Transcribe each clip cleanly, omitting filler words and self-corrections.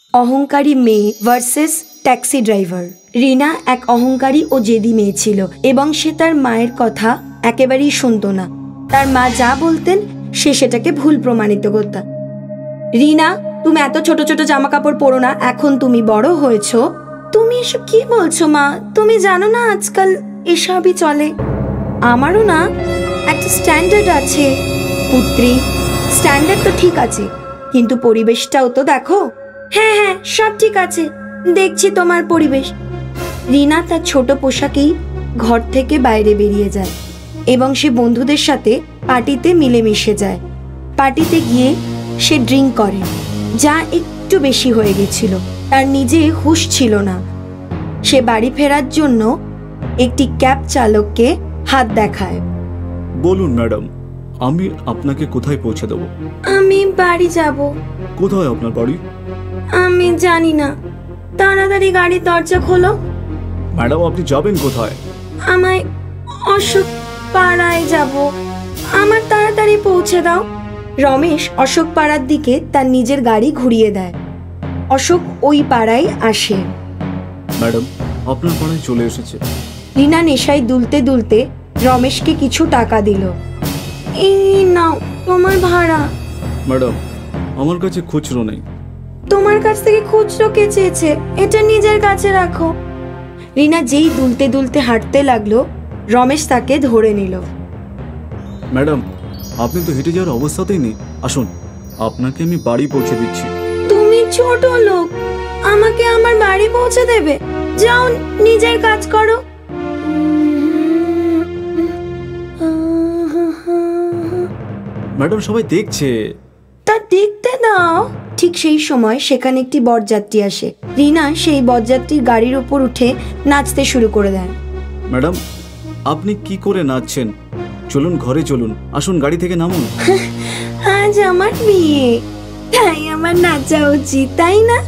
অহংকারী মেয়ে versus taxi driver. রিনা এক অহংকারী ও জেদি মেয়ে ছিল এবং সে তার মায়ের কথা একেবারেই শুনতো না। তার মা যা বলতেন সে সেটাকে ভুল প্রমাণিত করত। রিনা, তুমি এত ছোট ছোট জামা কাপড় পরো না, এখন তুমি বড় হয়েছো। তুমি এসব কি বলছো মা? তুমি জানো না আজকাল এসবই চলে। আমারও না একটা স্ট্যান্ডার্ড আছে পুত্রী। স্ট্যান্ডার্ড তো ঠিক আছে, কিন্তু পরিবেশটাও তো দেখো। হ্যাঁ হ্যাঁ, সব ঠিক আছে, দেখছি তোমার পরিবেশ। রিনা তার ছোট পোশাকেই ঘর থেকে বাইরে বেরিয়ে যায় এবং সে বন্ধুদের সাথে পার্টিতে মিলেমিশে যায়। পার্টিতে গিয়ে সে ড্রিঙ্ক করে, যা একটু বেশি হয়ে গেছিল। তার নিজে হুঁশ ছিল না। সে বাড়ি ফেরার জন্য একটি ক্যাব চালককে হাত দেখায়। বলুন ম্যাডাম, আমি আপনাকে কোথায় পৌঁছে দেব? আমি বাড়ি যাব। কোথায় আপনার বাড়ি? আমি জানি না, তাড়াতাড়ি গাড়ির দরজা খোলো। ম্যাডাম, আপনি যাবেন কোথায়? আমায় অশোক পাড়ায় যাব, আমার তাড়াতাড়ি পৌঁছে দাও। রমেশ অশোক পাড়ার দিকে তার নিজের গাড়ি ঘুরিয়ে দেয়। অশোক ওই পাড়ায় আসে। ম্যাডাম, আপনার পাড়ায় চলে এসেছে। রিনা নেশায় দুলতে দুলতে রমেশকে কিছু টাকা দিল। এই নাও তোমার ভাড়া। ম্যাডাম, আমার কাছে খুচরো নেই। তোমার কাছ থেকে খুচরো কে চেয়েছে? এটা নিজের কাছে রাখো। রিনা যেই দুলতে দুলতে হাঁটতে লাগলো, রমেশ তাকে ধরে নিল। ম্যাডাম, আপনি তো হেঁটে যাওয়ার অবস্থাতেই নেই। আসুন, আপনাকে আমি বাড়ি পৌঁছে দিচ্ছি। তুমি ছোট লোক, আমাকে আমার বাড়ি পৌঁছে দেবে? যাও, নিজের কাজ করো। ম্যাডাম, সবাই দেখছে। তা দেখতে দাও। ঠিক সেই সময় সেখানে একটি বরযাত্রী আসে। রিনা সেই বরযাত্রীর গাড়ির উপর উঠে নাচতে শুরু করে দেয়। ম্যাডাম, আপনি কি করে নাচছেন? চলুন ঘরে চলুন। আসুন, গাড়ি থেকে নামুন। আজ আমার বিয়ে, তাই আমার নাচা উচিত, তাই না?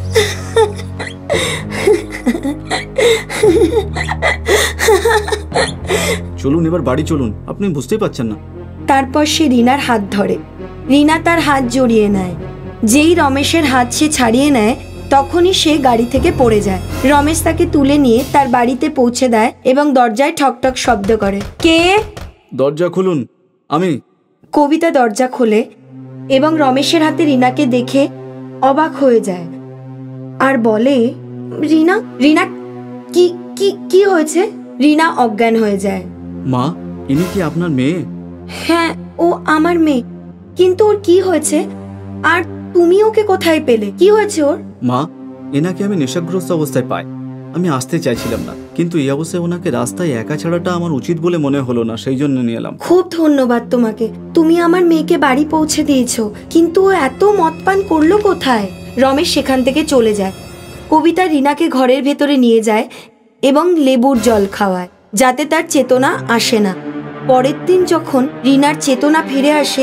চলুন, এবার বাড়ি চলুন। আপনি বুঝতেই পারছেন না। তারপর সে রিনার হাত ধরে। রিনা তার হাত জড়িয়ে নেয়। যেই রমেশের হাত সে ছাড়িয়ে নেয়, তখনই সে গাড়ি থেকে পড়ে যায়। রমেশ তাকে তুলে নিয়ে তার বাড়িতে পৌঁছে দেয় এবং দরজায় ঠকঠক শব্দ করে। কে? দরজা খুলুন। আমি। কবিতা দরজা খোলে এবং রমেশের হাতে রিনাকে দেখে অবাক হয়ে যায় আর বলে, রিনা, রিনা, কি কি কি হয়েছে? রিনা অজ্ঞান হয়ে যায়। মা, ইনি কি আপনার মেয়ে? হ্যাঁ, ও আমার মেয়ে। কিন্তু ওর কি হয়েছে? আর তুমি ওকে কোথায় পেলে? কি হয়েছে ওর? মা, এনাকে আমি নেশাগ্রস্ত অবস্থায় পাই। আমি আসতে চাইছিলাম না, কিন্তু এই অবস্থায় ওনাকে রাস্তায় একা ছাড়াটা আমার উচিত বলে মনে হলো না, সেই জন্য নিয়ে এলাম। খুব ধন্যবাদ তোমাকে, তুমি আমার মেয়েকে বাড়ি পৌঁছে দিয়েছো। কিন্তু ও এত মদ পান করলো কোথায়? রমেশ সেখান থেকে চলে যায়। কবিতা রিনাকে ঘরের ভেতরে নিয়ে যায় এবং লেবুর জল খাওয়ায়, যাতে তার চেতনা আসে না। পরের দিন যখন রিনার চেতনা ফিরে আসে,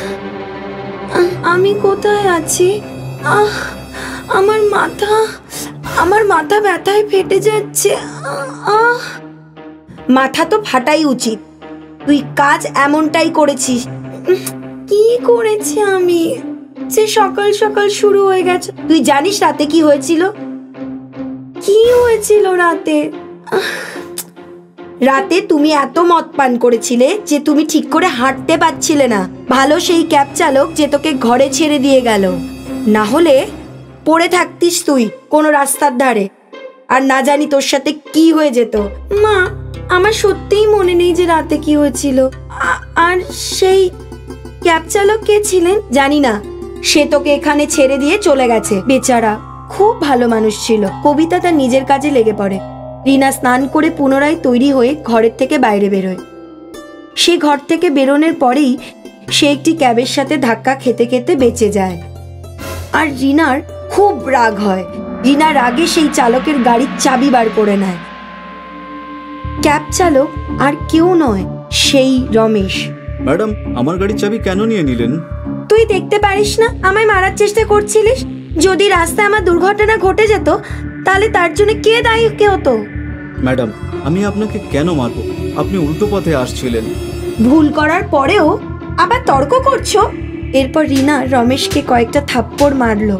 আমি কোথায় আছি? আমার মাথা ব্যথায় ফেটে যাচ্ছে। মাথা তো ফাটাই উচিত, তুই কাজ এমনটাই করেছিস। কি করেছি আমি যে সকাল সকাল শুরু হয়ে গেছে? তুই জানিস রাতে কি হয়েছিল? কি হয়েছিল রাতে? রাতে তুমি এত মদ পান করেছিলে যে তুমি ঠিক করে হাঁটতে পারছিলে না। ভালো সেই ক্যাব চালক যে তোকে ঘরে ছেড়ে দিয়ে গেল, না হলে পড়ে থাকতিস তুই কোনো রাস্তার ধারে, আর না জানি তোর সাথে কি হয়ে যেত। মা, আমার সত্যিই মনে নেই যে রাতে কি হয়েছিল। আর সেই ক্যাব চালক কে ছিলেন জানি না, সে তোকে এখানে ছেড়ে দিয়ে চলে গেছে। বেচারা খুব ভালো মানুষ ছিল। কবিতা তার নিজের কাজে লেগে পড়ে। রিনা স্নান করে পুনরায় তৈরি হয়ে ঘরের থেকে বাইরে বেরোয়। সে ঘর থেকে বেরোনোর পরেই সে একটি ক্যাবের সাথে ধাক্কা খেতে খেতে বেঁচে যায়। আর রিনার খুব রাগ হয়। রিনা রাগে সেই চালকের গাড়ির চাবি বার করে নেয়। ক্যাব চালক আর কেউ নয়, সেই রমেশ। ম্যাডাম, আমার গাড়ির চাবি কেন নিয়ে নিলেন? তুই দেখতে পারিস না আমায় মারার চেষ্টা করছিলিস? যদি রাস্তায় আমার দুর্ঘটনা ঘটে যেত, তাহলে তার জন্য কে দায়ী কে হতো? ম্যাডাম, আমি আপনাকে কেন মারবো? আপনি উল্টো পথে আসছিলেন। ভুল করার পরেও আবার তর্ক করছো? এরপর রিনা রমেশকে কয়েকটা থাপ্পড় মারলো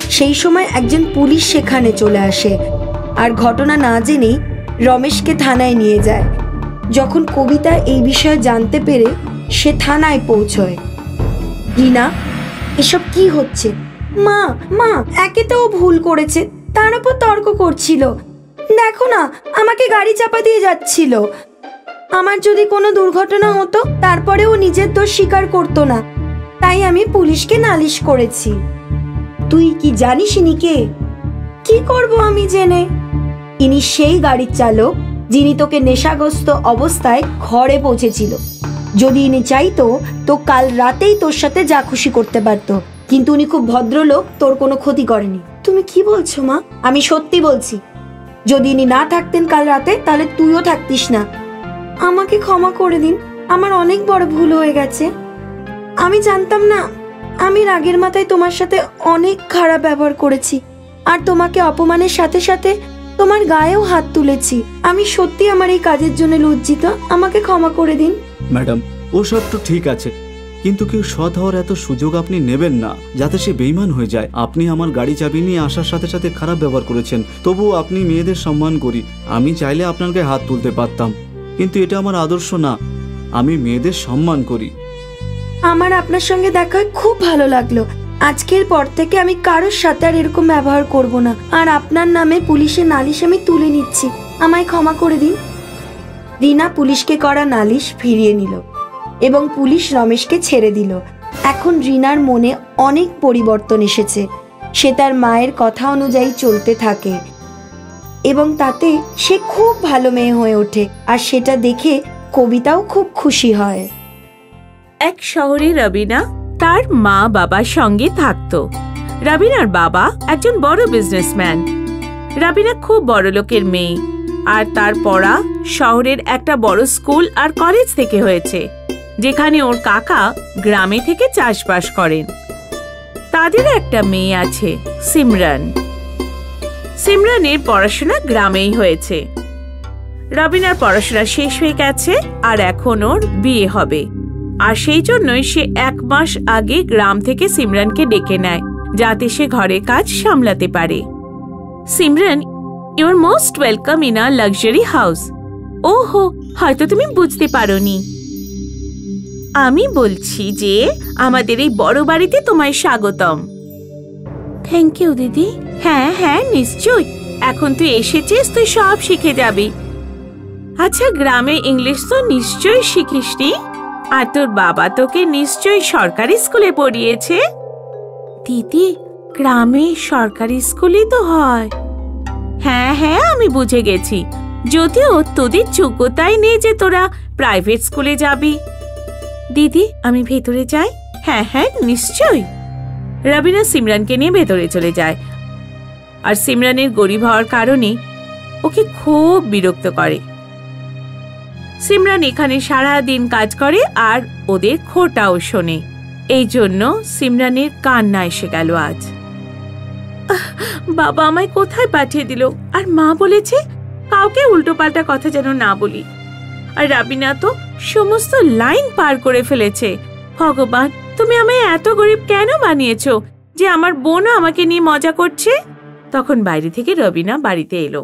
সেই সময় একজন পুলিশ সেখানে চলে আসে আর ঘটনা না জেনেই রমেশকে থানায় নিয়ে যায়। যখন কবিতা এই বিষয়ে জানতে পেরে সে থানায় পৌঁছয়। রিনা, এসব কি হচ্ছে? মা মা একে তো ও ভুল করেছে, তার উপর তর্ক করছিল। দেখো না, আমাকে গাড়ি চাপা দিয়ে যাচ্ছিল। আমার যদি কোনো দুর্ঘটনা হতো তারপরে ও নিজের দোষ স্বীকার করতো না, তাই আমি পুলিশকে নালিশ করেছি। তুই কি জানিস ইনি কে? কি করব আমি জেনে? ইনি সেই গাড়ির চালক যিনি তোকে নেশাগ্রস্ত অবস্থায় ঘরে পৌঁছেছিল। যদি ইনি চাইতো তো কাল রাতেই তোর সাথে যা খুশি করতে পারতো, কিন্তু উনি খুব ভদ্রলোক, তোর কোনো ক্ষতি করেনি। তুমি কি বলছো মা? আমি সত্যি বলছি। যদি ইনি না থাকতেন কাল রাতে তাহলে তুইও থাকতিস না। আমাকে ক্ষমা করে দিন, আমার অনেক বড় ভুল হয়ে গেছে। আমি জানতাম না, আমি রাগের মাথায় তোমার সাথে অনেক খারাপ ব্যবহার করেছি, আর তোমাকে অপমানের সাথে সাথে তোমার গায়েও হাত তুলেছি। আমি সত্যি আমার এই কাজের জন্য লজ্জিত, আমাকে ক্ষমা করে দিন। ম্যাডাম, ও সব তো ঠিক আছে, কিন্তু কেউ সৎ হওয়ার এত সুযোগ আপনি নেবেন না যাতে সে বেঈমান হয়ে যায়। আপনি আমার গাড়ি চাবি নিয়ে আসার সাথে সাথে খারাপ ব্যবহার করেছেন, তবুও আপনি মেয়েদের সম্মান করি। আমি চাইলে আপনার গায়ে হাত তুলতে পারতাম, কিন্তু এটা আমার আদর্শ না। আমি মেয়েদের সম্মান করি। আমার আপনার সঙ্গে দেখা খুব ভালো লাগলো। আজকের পর থেকে আমি কারোর সাথে আর এরকম ব্যবহার করব না, আর আপনার নামে পুলিশে নালিশ আমি তুলে নিচ্ছি। আমায় ক্ষমা করে দিন। রিনা পুলিশকে করা নালিশ ফিরিয়ে নিল এবং পুলিশ রমেশকে ছেড়ে দিল। এখন রিনার মনে অনেক পরিবর্তন এসেছে। সে তার মায়ের কথা অনুযায়ী চলতে থাকে এবং তাতে সে খুব ভালো মেয়ে হয়ে ওঠে, আর সেটা দেখে কবিতাও খুব খুশি হয়। এক শহরে রবিনা তার মা বাবার সঙ্গে থাকতো। রবিনার বাবা একজন বড় বিজনেসম্যান। রবিনা খুব বড় লোকের মেয়ে, আর তার পড়া শহরের একটা বড় স্কুল আর কলেজ থেকে হয়েছে, যেখানে ওর কাকা গ্রামে থেকে চাষবাস করেন। তাদের একটা মেয়ে আছে, সিমরান। সিমরানের পড়াশোনা গ্রামেই হয়েছে। রবিনার পড়াশোনা শেষ হয়ে গেছে আর এখন ওর বিয়ে হবে, আর সেই জন্যই সে 1 মাস আগে গ্রাম থেকে সিমরানকে ডেকে নেয় যাতে সে ঘরের কাজ সামলাতে পারে। Simran, you are most welcome in a luxury house. ওহো, হয়তো তুমি বুঝতে পারোনি। আমি বলছি যে আমাদের এই বড় বাড়িতে তোমায় স্বাগতম। থ্যাংক ইউ দিদি। হ্যাঁ হ্যাঁ, নিশ্চয়ই। এখন তুই এসেছিস, তুই সব শিখে যাবি। আচ্ছা, গ্রামে ইংলিশ তো নিশ্চয়ই শিখিসনি, আর তোর বাবা তোকে নিশ্চয়ই সরকারি স্কুলে পড়িয়েছে। দিদি, গ্রামে সরকারি স্কুলই তো হয়। হ্যাঁ হ্যাঁ, আমি বুঝে গেছি, যদিও তোদের যোগ্যতাই নেই যে তোরা প্রাইভেট স্কুলে যাবি। দিদি, আমি ভেতরে যাই? হ্যাঁ হ্যাঁ, নিশ্চয়ই। রবিনা সিমরানকে নিয়ে ভেতরে চলে যায়, আর সিমরানের গরিব হওয়ার কারণে ওকে খুব বিরক্ত করে। সিমরান এখানে সারা দিন কাজ করে আর ওদের খোটাও শোনে। এই জন্য সিমরানের কান্না এসে গেল আজ। বাবা আমায় কোথায় পাঠিয়ে দিল, আর মা বলেছে কাউকে উল্টোপাল্টা কথা যেন না বলি। আর রাবিনা তো সমস্ত লাইন পার করে ফেলেছে। ভগবান, তুমি আমায় এত গরিব কেন বানিয়েছো যে আমার বোনও আমাকে নিয়ে মজা করছে? তখন বাইরে থেকে রবিনা বাড়িতে এলো।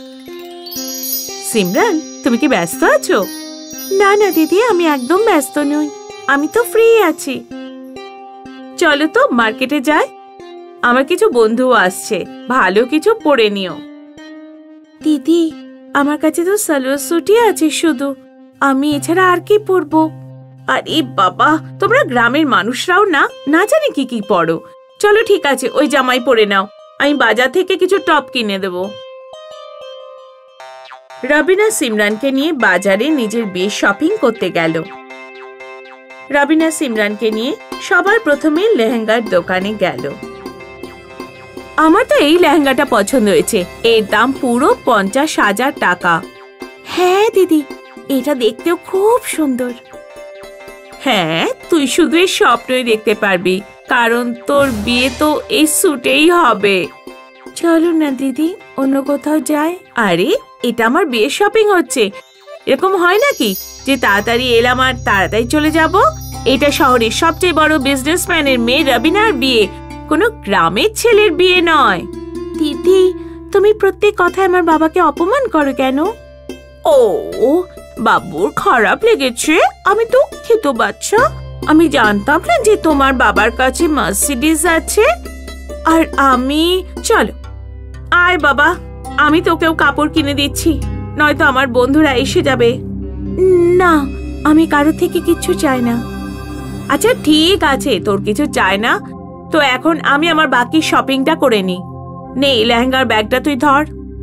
সিমরান, তুমি কি ব্যস্ত আছো? না না দিদি, আমি একদম ব্যস্ত নই, আমি তো ফ্রি আছি। চলো তো মার্কেটে যাই, আমার কিছু বন্ধু আসছে, ভালো কিছু পরে নিও। দিদি, আমার কাছে তো সালোয়ার স্যুটই আছে শুধু, আমি এছাড়া আর কি পরবো? আরে বাবা, তোমরা গ্রামের মানুষরাও না না জানি কি কি পরো। চলো ঠিক আছে, ওই জামাই পরে নাও, আমি বাজার থেকে কিছু টপ কিনে দেবো। রবিনা সিমরানকে নিয়ে বাজারে নিজের বিয়ে শপিং করতে গেল। রবিনা সিমরানকে নিয়ে সবার প্রথমে লেহেঙ্গার দোকানে গেল। আমার তো এই লেহেঙ্গাটা পছন্দ হয়েছে, এর দাম পুরো 50,000 টাকা। হ্যাঁ দিদি, এটা দেখতেও খুব সুন্দর। হ্যাঁ, তুই শুধু এই স্বপ্নই দেখতে পারবি, কারণ তোর বিয়ে তো এই স্যুটেই হবে। চলো না দিদি, অন্য কোথাও যাই। আরে, এটা আমার বিয়ের শপিং হচ্ছে, এরকম হয় নাকি যে তাড়াতাড়ি এলাম আর তাড়াতাড়ি চলে যাব? এটা শহরের সবচেয়ে বড় বিজনেসম্যানের মেয়ে রবিনার বিয়ে, কোনো গ্রামের ছেলের বিয়ে নয়। দিদি, তুমি প্রত্যেক কথায় আমার বাবাকে অপমান করো কেন? ও, বাবুর খারাপ লেগেছে। আমি দুঃখিত বাচ্চা। আমি জানতাম না যে তোমার বাবার কাছে মার্সিডিজ আছে। আর আমি, চলো আয় বাবা, আমি তোকেও কাপড় কিনে দিচ্ছি, নয়তো আমার বন্ধুরা এসে যাবে। না, আমি কারো থেকে কিচ্ছু চাই না। আচ্ছা ঠিক আছে, তোর কিছু চাই না তো এখন আমি আমার বাকি শপিংটা করে নি। নে, লেহেঙ্গার ব্যাগটা তুই ধর।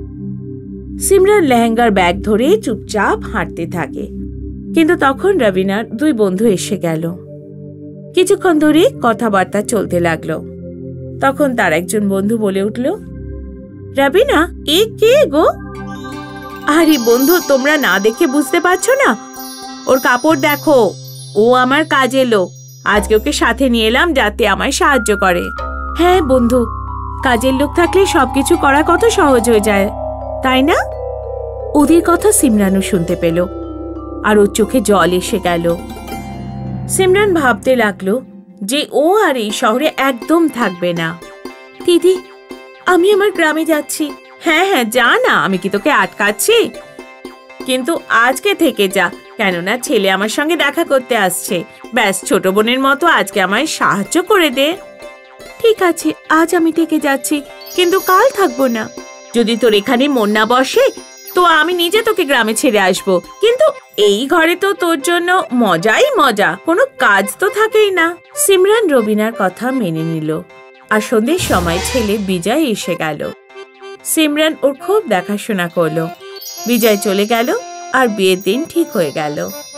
সিমরান লেহেঙ্গার ব্যাগ ধরে চুপচাপ হাঁটতে থাকে, কিন্তু তখন রবিনার দুই বন্ধু এসে গেল। কিছুক্ষণ ধরে কথাবার্তা চলতে লাগলো। তখন তার একজন বন্ধু বলে উঠল, রবিনা, এ কে গো? আরে বন্ধু, তোমরা না দেখে বুঝতে পারছো না? ওর কাপড় দেখো, ও আমার কাজের লোক। আজকে ওকে সাথে নিয়ে এলাম যাতে আমায় সাহায্য করে। হ্যাঁ বন্ধু, কাজের লোক থাকলে সবকিছু করা কত সহজ হয়ে যায়, তাই না? ওদের কথা সিমরানও শুনতে পেল, আর ওর চোখে জল এসে গেল। সিমরান ভাবতে লাগলো যে ও আর এই শহরে একদম থাকবে না। দিদি, আমি আমার গ্রামে যাচ্ছি। হ্যাঁ হ্যাঁ, যা না, আমি কি তোকে আটকাচ্ছি? কিন্তু আজকে থেকে যা, কেননা ছেলে আমার সঙ্গে দেখা করতে আসছে। ব্যাস, ছোট বোনের মতো আজকে আমায় সাহায্য করে দে। ঠিক আছে, আজ আমি থেকে যাচ্ছি, কিন্তু কাল থাকবো না। যদি তোর এখানে মন না বসে তো আমি নিজে তোকে গ্রামে ছেড়ে আসবো, কিন্তু এই ঘরে তো তোর জন্য মজাই মজা, কোনো কাজ তো থাকেই না। সিমরান রবিনার কথা মেনে নিল, আর সন্ধ্যের সময় ছেলে বিজয় এসে গেল। সিমরান ওর খুব দেখাশোনা করলো। বিজয় চলে গেল আর বিয়ের দিন ঠিক হয়ে গেল।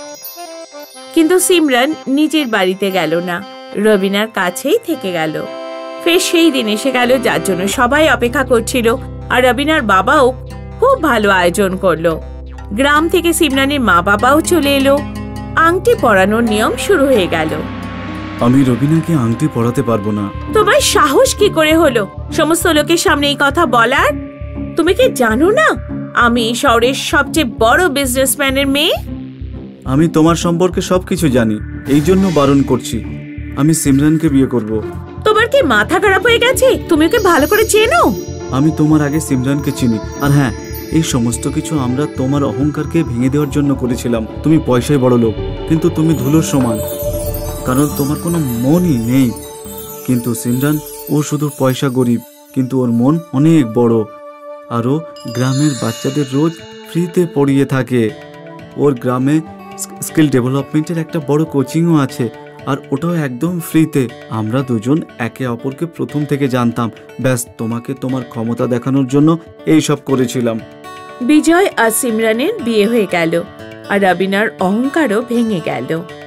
কিন্তু সিমরান নিজের বাড়িতে গেল না, রবিনার কাছেই থেকে গেল। ফের সেই দিন এসে গেল যার জন্য সবাই অপেক্ষা করছিল, আর রবিনার বাবাও খুব ভালো আয়োজন করলো। গ্রাম থেকে সিমরানের মা বাবাও চলে এলো। আংটি পরানোর নিয়ম শুরু হয়ে গেল। আমি রবিনাকে আংটি পরাতে পারবো না। তোমার সাহস কি করে হলো সমস্ত লোকের সামনে এই কথা বলার? তুমি কি জানো না আমি শহরের সবচেয়ে বড় বিজনেসম্যানের মেয়ে? আমি তোমার সম্পর্কে সবকিছু জানি, এই জন্য বারণ করছি। আমি সিমরানকে বিয়ে করব। তোমার কি মাথা খারাপ হয়ে গেছে? তুমি ওকে ভালো করে চেনো? আমি তোমার আগে সিমরানকে চিনি। আর হ্যাঁ, এই সমস্ত কিছু আমরা তোমার অহংকারকে ভেঙে দেওয়ার জন্য করেছিলাম। তুমি পয়সায় বড় লোক, কিন্তু তুমি ধুলোর সমান, কারণ তোমার কোনো মনই নেই। কিন্তু সিমরান, ও শুধু পয়সা গরিব, কিন্তু ওর মন অনেক বড়। আর ও গ্রামের বাচ্চাদের রোজ ফ্রিতে পড়িয়ে থাকে। ওর গ্রামে স্কিল ডেভেলপমেন্টের একটা বড় কোচিংও আছে, আর ওটাও একদম ফ্রিতে। আমরা দুজন একে অপরকে প্রথম থেকে জানতাম। ব্যাস, তোমাকে তোমার ক্ষমতা দেখানোর জন্য এই সব করেছিলাম। বিজয় আর সিমরানের বিয়ে হয়ে গেল, আর রবিনার অহংকারও ভেঙে গেল।